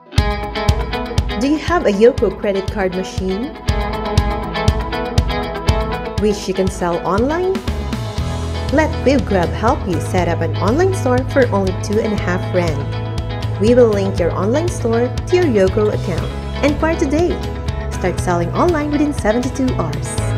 Do you have a Yoco credit card machine which you can sell online? Let WebGrab help you set up an online store for only 2.5 Rand. We will link your online store to your Yoco account. Inquire today. Start selling online within 72 hours.